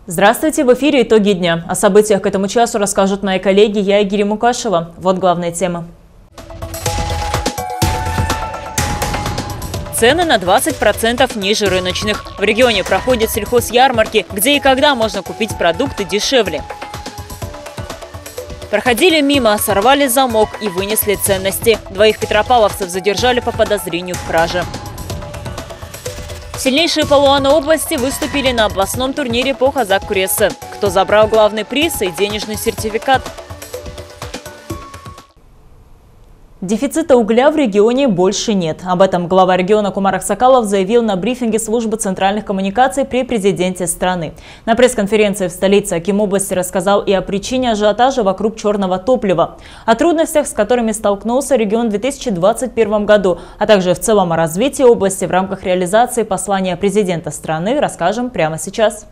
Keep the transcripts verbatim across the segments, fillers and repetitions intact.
Здравствуйте, в эфире «Итоги дня». О событиях к этому часу расскажут мои коллеги, я и Гири Мукашева. Вот главные темы. Цены на двадцать процентов ниже рыночных. В регионе проходят сельхозярмарки, где и когда можно купить продукты дешевле. Проходили мимо, сорвали замок и вынесли ценности. Двоих петропавловцев задержали по подозрению в краже. Сильнейшие палуаны области выступили на областном турнире по казак-куресе. Кто забрал главный приз и денежный сертификат? Дефицита угля в регионе больше нет. Об этом глава региона Кумар Аксакалов заявил на брифинге службы центральных коммуникаций при президенте страны. На пресс-конференции в столице Аким области рассказал и о причине ажиотажа вокруг черного топлива, о трудностях, с которыми столкнулся регион в две тысячи двадцать первом году, а также в целом о развитии области в рамках реализации послания президента страны расскажем прямо сейчас.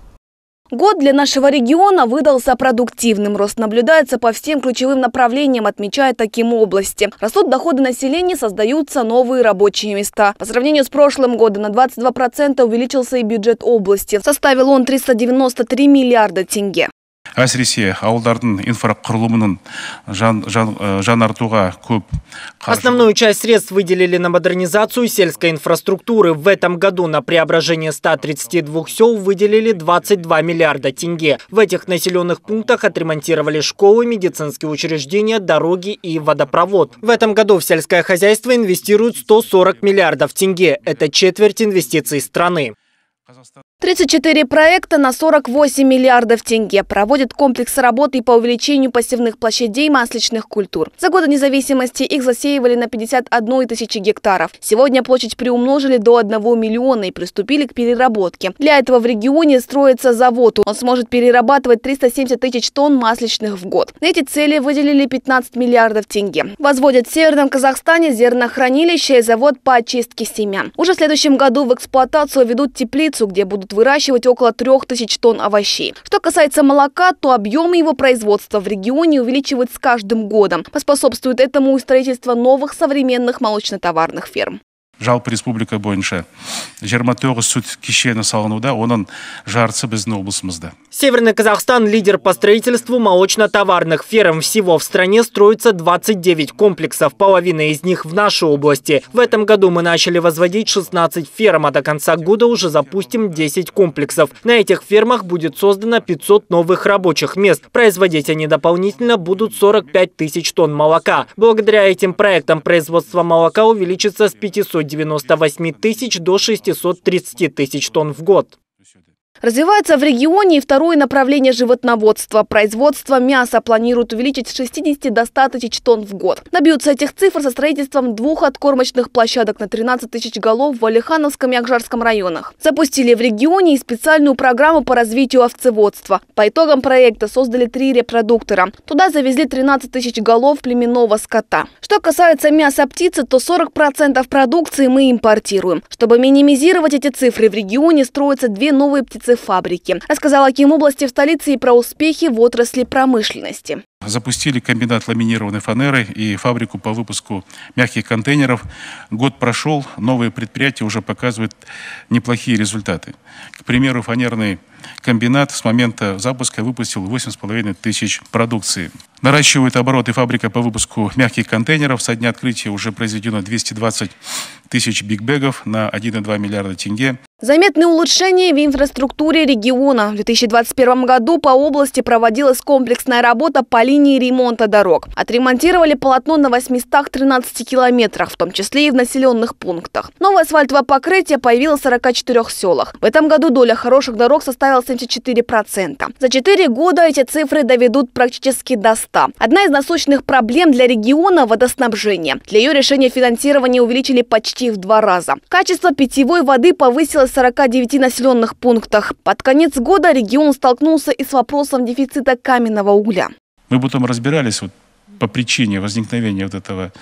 Год для нашего региона выдался продуктивным. Рост наблюдается по всем ключевым направлениям, отмечает Аким области. Растут доходы населения, создаются новые рабочие места. По сравнению с прошлым годом на двадцать два процента увеличился и бюджет области. Составил он триста девяносто три миллиарда тенге. Әсіресе ауылдардың инфрақұрылымының жан, жан, жаңартуға көп. Основную часть средств выделили на модернизацию сельской инфраструктуры. В этом году на преображение ста тридцати двух сел выделили двадцать два миллиарда тенге. В этих населенных пунктах отремонтировали школы, медицинские учреждения, дороги и водопровод. В этом году в сельское хозяйство инвестируют сто сорок миллиардов тенге. Это четверть инвестиций страны. тридцать четыре проекта на сорок восемь миллиардов тенге проводят комплекс работы по увеличению посевных площадей масличных культур. За годы независимости их засеивали на пятьдесят одну тысячу гектаров. Сегодня площадь приумножили до одного миллиона и приступили к переработке. Для этого в регионе строится завод. Он сможет перерабатывать триста семьдесят тысяч тонн масличных в год. На эти цели выделили пятнадцать миллиардов тенге. Возводят в Северном Казахстане зернохранилище и завод по очистке семян. Уже в следующем году в эксплуатацию ведут теплицу, где будут выращивать около трех тысяч тонн овощей. Что касается молока, то объемы его производства в регионе увеличивают с каждым годом. Поспособствует этому и строительство новых современных молочно-товарных ферм. Жалпы республика бойынша жиырма тоғыз сүт кешені салынуда, оның жартысы біздің облысымызда. Северный Казахстан – лидер по строительству молочно-товарных ферм. Всего в стране строится двадцать девять комплексов, половина из них в нашей области. В этом году мы начали возводить шестнадцать ферм, а до конца года уже запустим десять комплексов. На этих фермах будет создано пятьсот новых рабочих мест. Производить они дополнительно будут сорок пять тысяч тонн молока. Благодаря этим проектам производство молока увеличится с пятисот девяноста восьми тысяч до шестисот тридцати тысяч тонн в год. Развивается в регионе и второе направление животноводства. Производство мяса планируют увеличить с шестидесяти до ста тысяч тонн в год. Добьются этих цифр со строительством двух откормочных площадок на тринадцать тысяч голов в Алихановском и Акжарском районах. Запустили в регионе и специальную программу по развитию овцеводства. По итогам проекта создали три репродуктора. Туда завезли тринадцать тысяч голов племенного скота. Что касается мяса птицы, то сорок процентов продукции мы импортируем. Чтобы минимизировать эти цифры, в регионе строятся две новые птицы фабрики. Рассказала Аким области в столице и про успехи в отрасли промышленности. Запустили комбинат ламинированной фанеры и фабрику по выпуску мягких контейнеров. Год прошел, новые предприятия уже показывают неплохие результаты. К примеру, фанерный комбинат с момента запуска выпустил восемь с половиной тысяч продукции. Наращивает обороты фабрика по выпуску мягких контейнеров. Со дня открытия уже произведено двести двадцать тысяч бигбэгов на один и два миллиарда тенге. Заметные улучшения в инфраструктуре региона. В две тысячи двадцать первом году по области проводилась комплексная работа по линии ремонта дорог. Отремонтировали полотно на восьмистах тринадцати километрах, в том числе и в населенных пунктах. Новое асфальтовое покрытие появилось в сорока четырёх селах. В этом году доля хороших дорог составила семьдесят четыре процента. За четыре года эти цифры доведут практически до ста. Одна из насущных проблем для региона – водоснабжение. Для ее решения финансирование увеличили почти в два раза. Качество питьевой воды повысилось в сорока девяти населенных пунктах. Под конец года регион столкнулся и с вопросом дефицита каменного угля. Мы потом разбирались вот по причине возникновения вот этого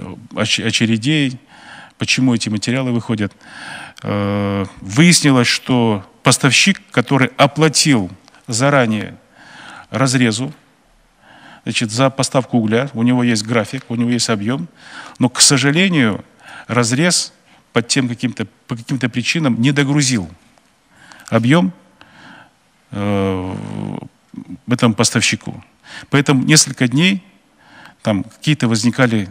очередей, почему эти материалы выходят. Выяснилось, что поставщик, который оплатил заранее разрезу, значит, за поставку угля, у него есть график, у него есть объем, но, к сожалению, разрез под тем каким-то, по каким-то причинам не догрузил объем э, этому поставщику. Поэтому несколько дней там какие-то возникали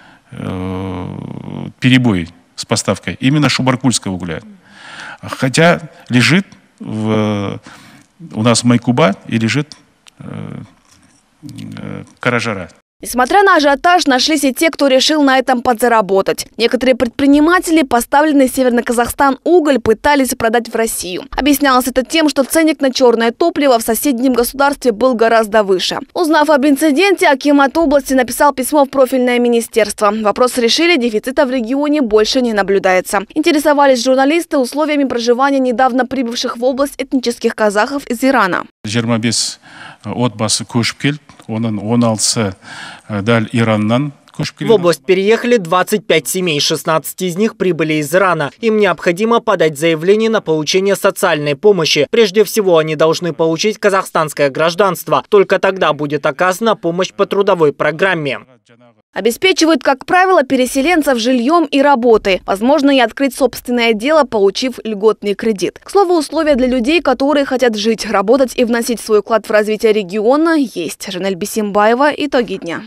э, перебои с поставкой именно шубаркульского угля. Хотя лежит в, у нас Майкуба и лежит э, э, Каражара. Несмотря на ажиотаж, нашлись и те, кто решил на этом подзаработать. Некоторые предприниматели поставленный в Северный Казахстан уголь пытались продать в Россию. Объяснялось это тем, что ценник на черное топливо в соседнем государстве был гораздо выше. Узнав об инциденте, акимат области написал письмо в профильное министерство. Вопрос решили, дефицита в регионе больше не наблюдается. Интересовались журналисты условиями проживания недавно прибывших в область этнических казахов из Ирана. Жермабес отбасы көшіп келді, оның он алтысы дәл Ираннан. В область переехали двадцать пять семей, шестнадцать из них прибыли из Ирана. Им необходимо подать заявление на получение социальной помощи. Прежде всего, они должны получить казахстанское гражданство. Только тогда будет оказана помощь по трудовой программе. Обеспечивают, как правило, переселенцев жильем и работой. Возможно и открыть собственное дело, получив льготный кредит. К слову, условия для людей, которые хотят жить, работать и вносить свой вклад в развитие региона, есть. Жанель Бисимбаева. Итоги дня.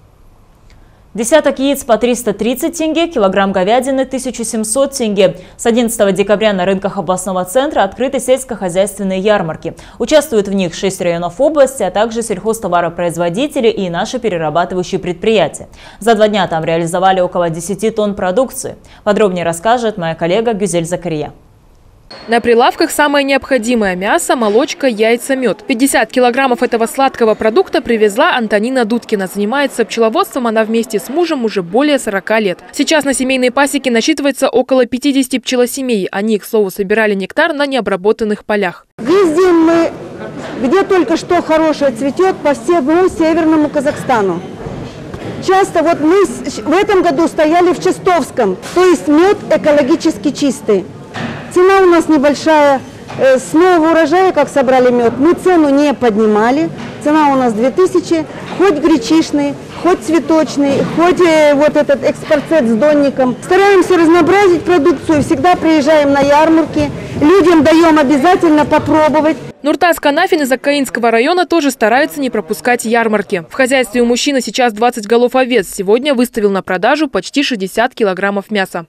Десяток яиц по триста тридцать тенге, килограмм говядины тысяча семьсот тенге. С одиннадцатого декабря на рынках областного центра открыты сельскохозяйственные ярмарки. Участвуют в них шесть районов области, а также сельхозтоваропроизводители и наши перерабатывающие предприятия. За два дня там реализовали около десяти тонн продукции. Подробнее расскажет моя коллега Гюзель Закария. На прилавках самое необходимое – мясо, молочка, яйца, мед. пятьдесят килограммов этого сладкого продукта привезла Антонина Дудкина. Занимается пчеловодством она вместе с мужем уже более сорока лет. Сейчас на семейной пасеке насчитывается около пятидесяти пчелосемей. Они, к слову, собирали нектар на необработанных полях. Ездим мы, где только что хорошее цветет, по всему северному Казахстану. Часто вот мы в этом году стояли в Чистовском, то есть мед экологически чистый. Цена у нас небольшая. С нового урожая, как собрали мед, мы цену не поднимали. Цена у нас две тысячи. Хоть гречишный, хоть цветочный, хоть вот этот экспорцет с донником. Стараемся разнообразить продукцию. Всегда приезжаем на ярмарки. Людям даем обязательно попробовать. Нуртас Канафин из Аккаинского района тоже старается не пропускать ярмарки. В хозяйстве у мужчины сейчас двадцать голов овец. Сегодня выставил на продажу почти шестьдесят килограммов мяса.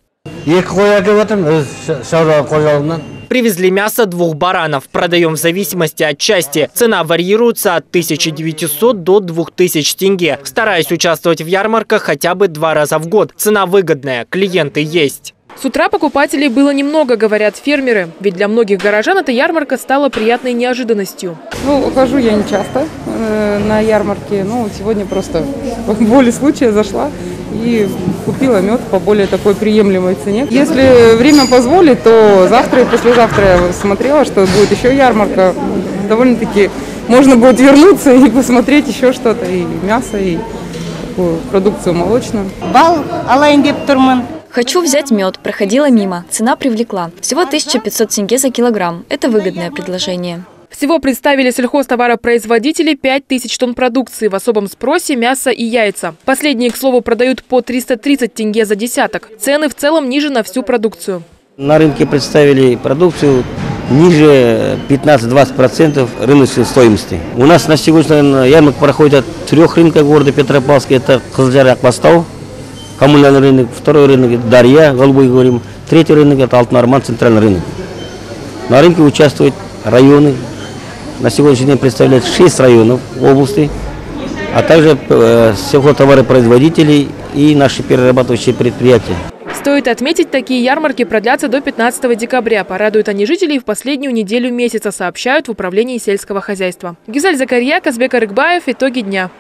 Привезли мясо двух баранов. Продаем в зависимости от части. Цена варьируется от тысячи девятисот до двух тысяч тенге. Стараюсь участвовать в ярмарках хотя бы два раза в год. Цена выгодная, клиенты есть. С утра покупателей было немного, говорят фермеры. Ведь для многих горожан эта ярмарка стала приятной неожиданностью. Ну, хожу я не часто э, на ярмарке. Ну, сегодня просто по воле случая зашла и купила мед по более такой приемлемой цене. Если время позволит, то завтра и послезавтра я смотрела, что будет еще ярмарка. Довольно-таки можно будет вернуться и посмотреть еще что-то. И мясо, и такую продукцию молочную. Бал алайын деп турмун. Хочу взять мед. Проходила мимо. Цена привлекла. Всего тысяча пятьсот тенге за килограмм. Это выгодное предложение. Всего представили сельхозтоваропроизводители пять тысяч тонн продукции. В особом спросе мясо и яйца. Последние, к слову, продают по триста тридцать тенге за десяток. Цены в целом ниже на всю продукцию. На рынке представили продукцию ниже пятнадцати-двадцати процентов рыночной стоимости. У нас на сегодня ярмарка проходит от трех рынков города Петропавловска. Это Кызылжар, Акбастау, коммунальный рынок. Второй рынок – это Дарья, Голубой говорим. Третий рынок – это Алтын-Арман, центральный рынок. На рынке участвуют районы. На сегодняшний день представляют шесть районов области, а также э, сельхозтоваропроизводителей и наши перерабатывающие предприятия. Стоит отметить, такие ярмарки продлятся до пятнадцатого декабря. Порадуют они жителей в последнюю неделю месяца, сообщают в управлении сельского хозяйства. Гюзель Закария, Казбек Арыкбаев. Итоги дня.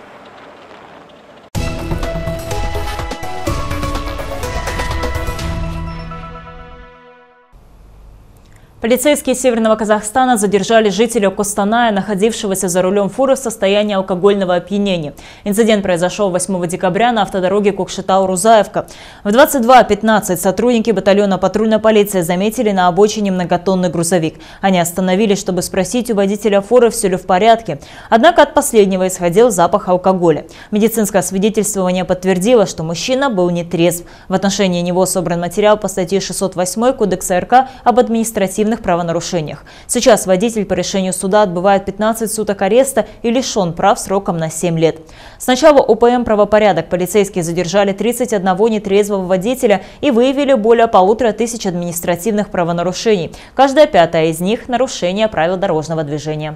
Полицейские Северного Казахстана задержали жителя Костаная, находившегося за рулем фуры в состоянии алкогольного опьянения. Инцидент произошел восьмого декабря на автодороге Кокшетау-Рузаевка. В двадцать два пятнадцать сотрудники батальона патрульной полиции заметили на обочине многотонный грузовик. Они остановились, чтобы спросить у водителя фуры, все ли в порядке. Однако от последнего исходил запах алкоголя. Медицинское свидетельствование подтвердило, что мужчина был нетрезв. В отношении него собран материал по статье шестьсот восьмой Кодекса РК об административном административных правонарушениях. Сейчас водитель по решению суда отбывает пятнадцать суток ареста и лишен прав сроком на семь лет. С начала ОПМ «Правопорядок» полицейские задержали тридцать одного нетрезвого водителя и выявили более полутора тысяч административных правонарушений. Каждая пятая из них – нарушение правил дорожного движения.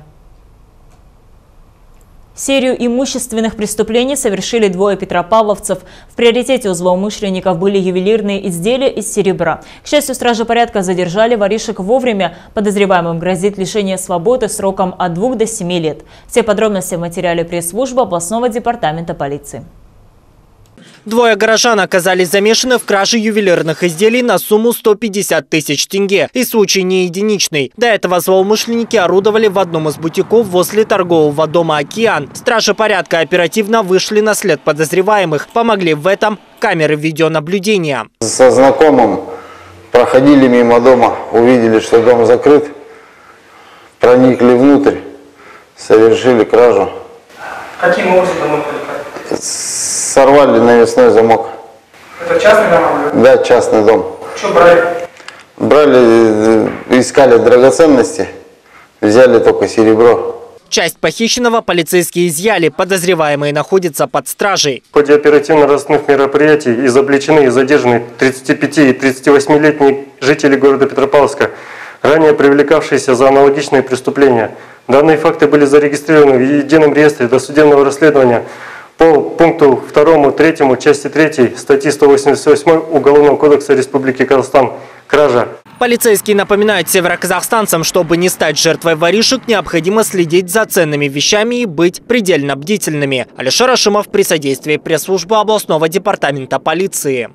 Серию имущественных преступлений совершили двое петропавловцев. В приоритете у злоумышленников были ювелирные изделия из серебра. К счастью, стражи порядка задержали воришек вовремя. Подозреваемым грозит лишение свободы сроком от двух до семи лет. Все подробности в материале пресс-службы областного департамента полиции. Двое горожан оказались замешаны в краже ювелирных изделий на сумму сто пятьдесят тысяч тенге. И случай не единичный. До этого злоумышленники орудовали в одном из бутиков возле торгового дома «Океан». Стражи порядка оперативно вышли на след подозреваемых. Помогли в этом камеры видеонаблюдения. Со знакомым проходили мимо дома, увидели, что дом закрыт, проникли внутрь, совершили кражу. Каким образом вы проникли? Сорвали навесной замок. Это частный дом? Да, частный дом. Что брали? Брали, искали драгоценности, взяли только серебро. Часть похищенного полицейские изъяли. Подозреваемые находятся под стражей. В ходе оперативно-розыскных мероприятий изобличены и задержаны тридцатипяти- и тридцативосьмилетние жители города Петропавловска, ранее привлекавшиеся за аналогичные преступления. Данные факты были зарегистрированы в едином реестре досудебного расследования по пункту второму, третьему, части третьей статьи сто восемьдесят восемь Уголовного кодекса Республики Казахстан «Кража». Полицейские напоминают североказахстанцам, чтобы не стать жертвой воришек, необходимо следить за ценными вещами и быть предельно бдительными. Алишер Ашимов при содействии пресс-службы областного департамента полиции.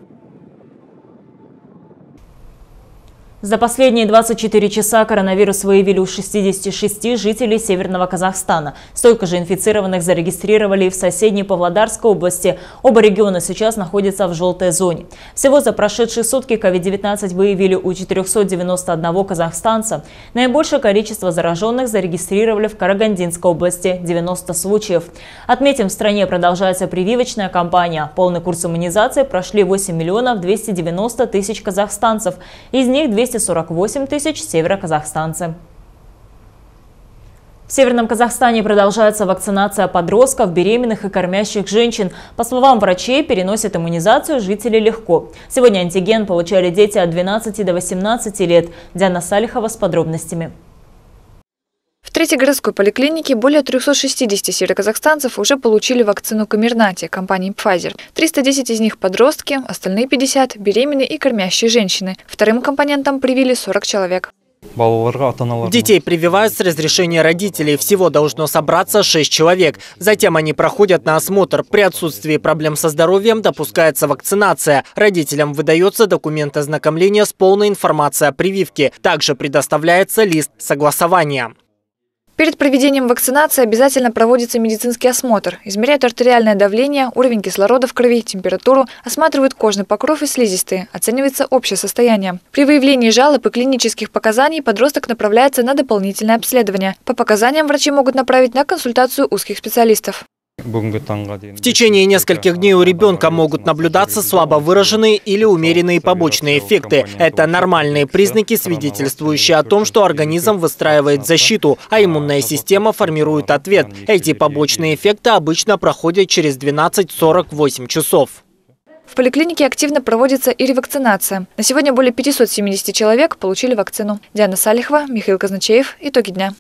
За последние двадцать четыре часа коронавирус выявили у шестидесяти шести жителей Северного Казахстана. Столько же инфицированных зарегистрировали и в соседней Павлодарской области. Оба региона сейчас находятся в желтой зоне. Всего за прошедшие сутки ковид девятнадцать выявили у четырёхсот девяноста одного казахстанца. Наибольшее количество зараженных зарегистрировали в Карагандинской области – девяносто случаев. Отметим, в стране продолжается прививочная кампания. Полный курс иммунизации прошли восемь миллионов двести девяносто тысяч казахстанцев. Из них двести сорок восемь тысяч североказахстанцы. В Северном Казахстане продолжается вакцинация подростков, беременных и кормящих женщин. По словам врачей, переносят иммунизацию жители легко. Сегодня антиген получали дети от двенадцати до восемнадцати лет. Диана Салихова с подробностями. В третьей городской поликлинике более трёхсот шестидесяти североказахстанцев уже получили вакцину Комирнати компании Pfizer. триста десять из них подростки, остальные пятьдесят – беременные и кормящие женщины. Вторым компонентом привили сорок человек. Детей прививают с разрешения родителей. Всего должно собраться шесть человек. Затем они проходят на осмотр. При отсутствии проблем со здоровьем допускается вакцинация. Родителям выдается документ ознакомления с полной информацией о прививке. Также предоставляется лист согласования. Перед проведением вакцинации обязательно проводится медицинский осмотр. Измеряют артериальное давление, уровень кислорода в крови, температуру, осматривают кожный покров и слизистые, оценивается общее состояние. При выявлении жалоб и клинических показаний подросток направляется на дополнительное обследование. По показаниям врачи могут направить на консультацию узких специалистов. В течение нескольких дней у ребенка могут наблюдаться слабо выраженные или умеренные побочные эффекты. Это нормальные признаки, свидетельствующие о том, что организм выстраивает защиту, а иммунная система формирует ответ. Эти побочные эффекты обычно проходят через двенадцать — сорок восемь часов. В поликлинике активно проводится и ревакцинация. На сегодня более пятисот семидесяти человек получили вакцину. Диана Салихова, Михаил Казначеев. Итоги дня.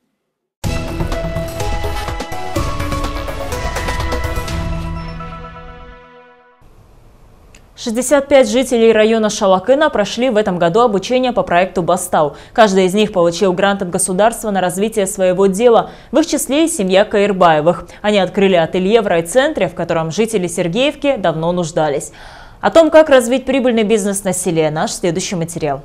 шестьдесят пять жителей района Шалакына прошли в этом году обучение по проекту «Бастау». Каждый из них получил грант от государства на развитие своего дела. В их числе и семья Каирбаевых. Они открыли ателье в райцентре, в котором жители Сергеевки давно нуждались. О том, как развить прибыльный бизнес на селе, наш следующий материал.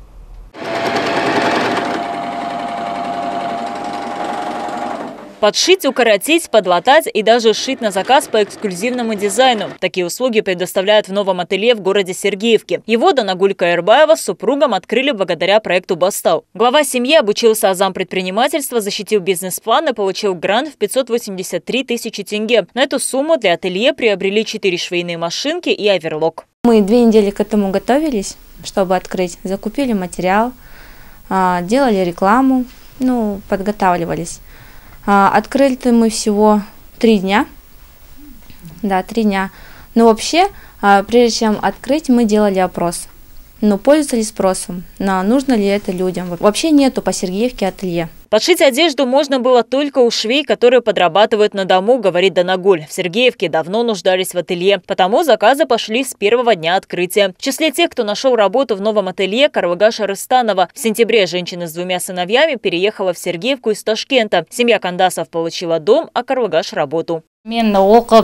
Подшить, укоротить, подлатать и даже сшить на заказ по эксклюзивному дизайну. Такие услуги предоставляют в новом ателье в городе Сергеевке. Его Данагуль Каирбаева с супругом открыли благодаря проекту «Бастау». Глава семьи обучился азам предпринимательства, защитил бизнес-план и получил грант в пятьсот восемьдесят три тысячи тенге. На эту сумму для ателье приобрели четыре швейные машинки и оверлок. Мы две недели к этому готовились, чтобы открыть. Закупили материал, делали рекламу, ну, подготавливались. Открыли мы всего три дня. Да, три дня. Но вообще, прежде чем открыть, мы делали опрос. Но пользуются ли спросом? На нужно ли это людям? Вообще нету по Сергеевке ателье. Подшить одежду можно было только у швей, которые подрабатывают на дому, говорит Данагуль. В Сергеевке давно нуждались в ателье, потому заказы пошли с первого дня открытия. В числе тех, кто нашел работу в новом ателье, Карвыгаша Рыстанова. В сентябре женщина с двумя сыновьями переехала в Сергеевку из Ташкента. Семья Кандасов получила дом, а Карвыгаш – работу. На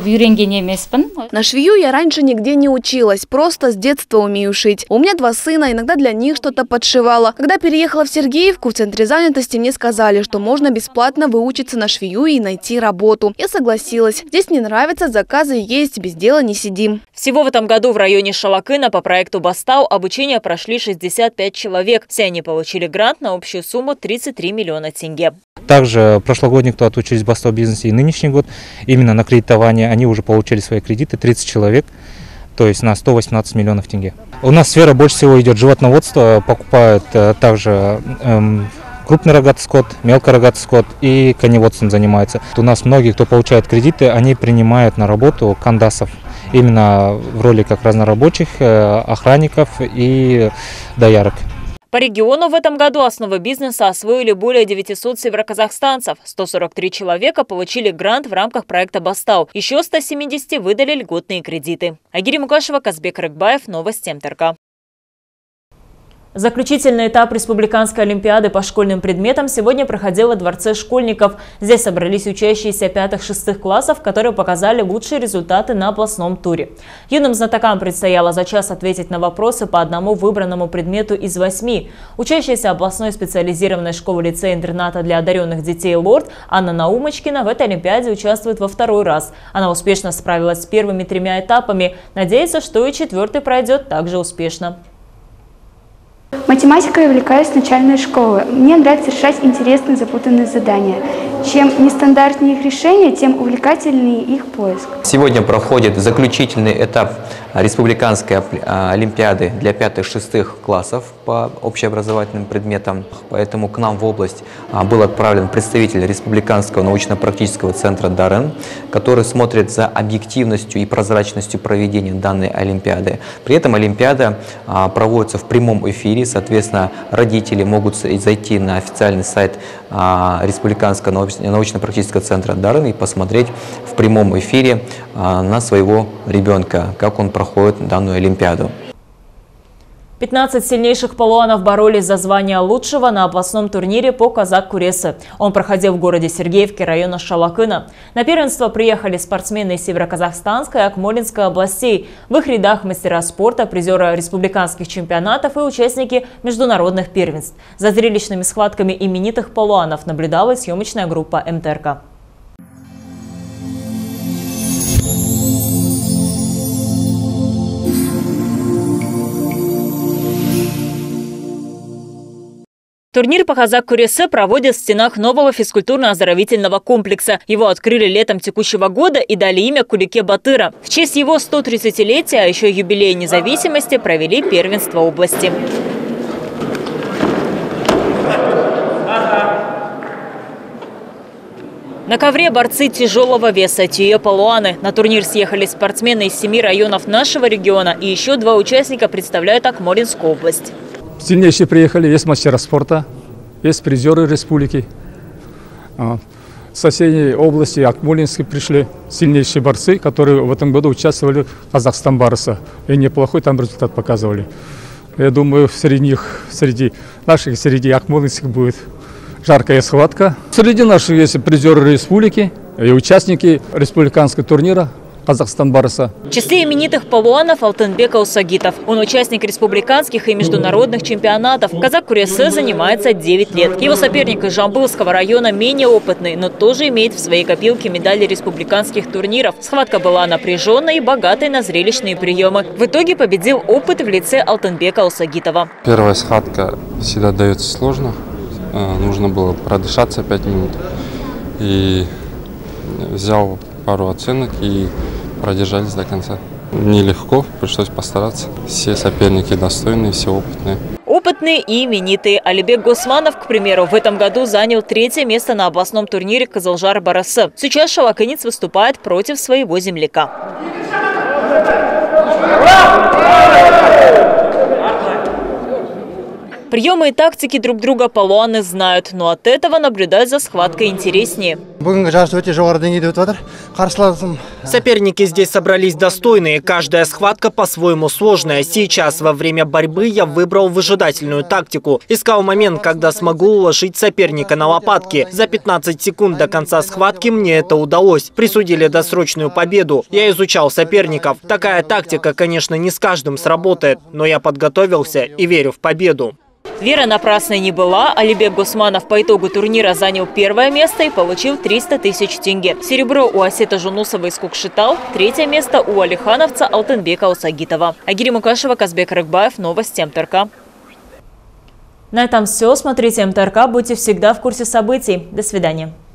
швею я раньше нигде не училась, просто с детства умею шить. У меня два сына, иногда для них что-то подшивала. Когда переехала в Сергеевку, в центре занятости мне сказали, что можно бесплатно выучиться на швею и найти работу. Я согласилась. Здесь мне нравится, заказы есть, без дела не сидим. Всего в этом году в районе Шалакына по проекту Бастау обучение прошли шестьдесят пять человек. Все они получили грант на общую сумму тридцать три миллиона тенге. Также прошлогодний, кто отучились в Бастау бизнесе, и нынешний год, именно на кредитование, они уже получили свои кредиты, тридцать человек, то есть на сто восемнадцать миллионов тенге. У нас сфера больше всего идет животноводство, покупают также эм, крупный рогатый скот, мелкорогатый скот и коневодством занимаются. У нас многие, кто получает кредиты, они принимают на работу кандасов, именно в роли как разнорабочих, охранников и доярок. По региону в этом году основы бизнеса освоили более девятисот североказахстанцев. сто сорок три человека получили грант в рамках проекта Бастау. Еще ста семидесяти выдали льготные кредиты. Агири Мукашева, Казбек Рыкбаев, новости МТРК. Заключительный этап Республиканской олимпиады по школьным предметам сегодня проходил во Дворце школьников. Здесь собрались учащиеся пятых-шестых классов, которые показали лучшие результаты на областном туре. Юным знатокам предстояло за час ответить на вопросы по одному выбранному предмету из восьми. Учащаяся областной специализированной школы-лицея-интерната для одаренных детей «Лорд» Анна Наумочкина в этой олимпиаде участвует во второй раз. Она успешно справилась с первыми тремя этапами. Надеется, что и четвертый пройдет также успешно. Математикой увлекаюсь с начальной школы. Мне нравится решать интересные запутанные задания. Чем нестандартнее их решение, тем увлекательнее их поиск. Сегодня проходит заключительный этап Республиканской олимпиады для пятых-шестых классов по общеобразовательным предметам. Поэтому к нам в область был отправлен представитель Республиканского научно-практического центра Дарын, который смотрит за объективностью и прозрачностью проведения данной олимпиады. При этом олимпиада проводится в прямом эфире, соответственно, родители могут зайти на официальный сайт Республиканского научно-практического центра Дарын и посмотреть в прямом эфире на своего ребенка, как он проходит данную олимпиаду. пятнадцать сильнейших палуанов боролись за звание лучшего на областном турнире по казак-куресе. Он проходил в городе Сергеевке района Шалакына. На первенство приехали спортсмены из Североказахстанской и Акмолинской областей. В их рядах мастера спорта, призеры республиканских чемпионатов и участники международных первенств. За зрелищными схватками именитых палуанов наблюдала съемочная группа МТРК. Турнир по казак-куресе проводят в стенах нового физкультурно-оздоровительного комплекса. Его открыли летом текущего года и дали имя Кулике Батыра. В честь его сто тридцатилетия, а еще юбилея независимости, провели первенство области. На ковре борцы тяжелого веса Тюе-Палуаны. На турнир съехались спортсмены из семи районов нашего региона, и еще два участника представляют Акмолинскую область. Сильнейшие приехали, есть мастера спорта, есть призеры республики. С соседней области Акмолинской пришли сильнейшие борцы, которые в этом году участвовали в Казахстан Барса. И неплохой там результат показывали. Я думаю, среди них, среди наших, среди акмолинских будет жаркая схватка. Среди наших есть призеры республики и участники республиканского турнира Казахстан Барса. В числе именитых палуанов Алтынбек Аусагитов. Он участник республиканских и международных чемпионатов. Казак-куресе занимается девять лет. Его соперник из Жамбылского района менее опытный, но тоже имеет в своей копилке медали республиканских турниров. Схватка была напряженной и богатой на зрелищные приемы. В итоге победил опыт в лице Алтынбека Аусагитова. Первая схватка всегда дается сложно. Нужно было продышаться пять минут. И взял пару оценок и продержались до конца. Нелегко, пришлось постараться. Все соперники достойные, все опытные. опытные и именитые. Алибек Госманов, к примеру, в этом году занял третье место на областном турнире Кызылжар-Барысы. Сейчас шалакинец выступает против своего земляка. Приемы и тактики друг друга палуаны знают, но от этого наблюдать за схваткой интереснее. Соперники здесь собрались достойные, каждая схватка по-своему сложная. Сейчас, во время борьбы, я выбрал выжидательную тактику. Искал момент, когда смогу уложить соперника на лопатки. За пятнадцать секунд до конца схватки мне это удалось. Присудили досрочную победу. Я изучал соперников. Такая тактика, конечно, не с каждым сработает, но я подготовился и верю в победу. Вера напрасной не была. Алибек Госманов по итогу турнира занял первое место и получил триста тысяч тенге. Серебро у Асета Жунусова из Кукшетау, третье место у алихановца Алтынбека Усагитова. Агири Мукашева, Казбек Рыкбаев, новости МТРК. На этом все. Смотрите МТРК, будьте всегда в курсе событий. До свидания.